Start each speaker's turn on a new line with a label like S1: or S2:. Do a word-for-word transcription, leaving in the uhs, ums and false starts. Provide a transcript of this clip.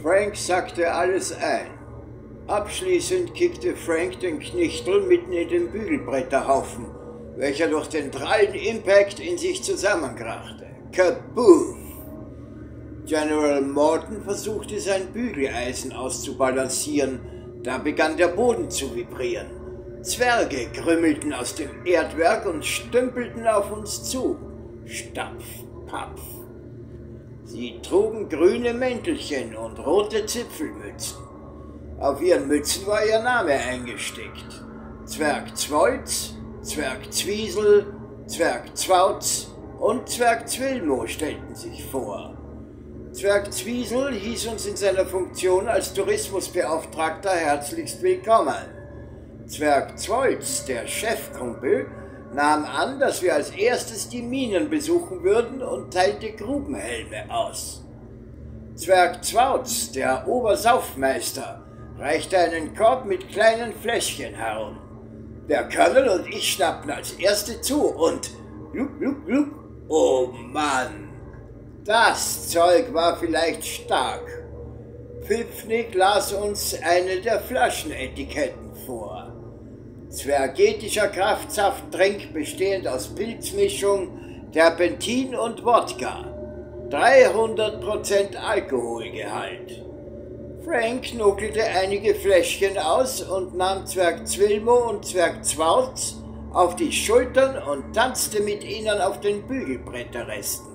S1: Frank sackte alles ein. Abschließend kickte Frank den Knichtel mitten in den Bügelbretterhaufen, welcher durch den prallen Impact in sich zusammenkrachte. Kaboom! General Morton versuchte sein Bügeleisen auszubalancieren, da begann der Boden zu vibrieren. Zwerge krümmelten aus dem Erdwerk und stümpelten auf uns zu. Stapf, papf. Sie trugen grüne Mäntelchen und rote Zipfelmützen. Auf ihren Mützen war ihr Name eingestickt. Zwerg Zwoitz, Zwerg Zwiesel, Zwerg Zwautz und Zwerg Zwilmo stellten sich vor. Zwerg Zwiesel hieß uns in seiner Funktion als Tourismusbeauftragter herzlichst willkommen. Zwerg Zwoitz, der Chefkumpel, nahm an, dass wir als erstes die Minen besuchen würden und teilte Grubenhelme aus. Zwerg Zwautz, der Obersaufmeister, reichte einen Korb mit kleinen Fläschchen herum. Der Colonel und ich schnappten als Erste zu und gluck, gluck, gluck, oh Mann, das Zeug war vielleicht stark. Pfiffnig las uns eine der Flaschenetiketten vor. Zwergetischer Kraftsafttrink bestehend aus Pilzmischung, Terpentin und Wodka. dreihundert Prozent Alkoholgehalt. Frank nuckelte einige Fläschchen aus und nahm Zwerg Zwilmo und Zwerg Zwautz auf die Schultern und tanzte mit ihnen auf den Bügelbretterresten.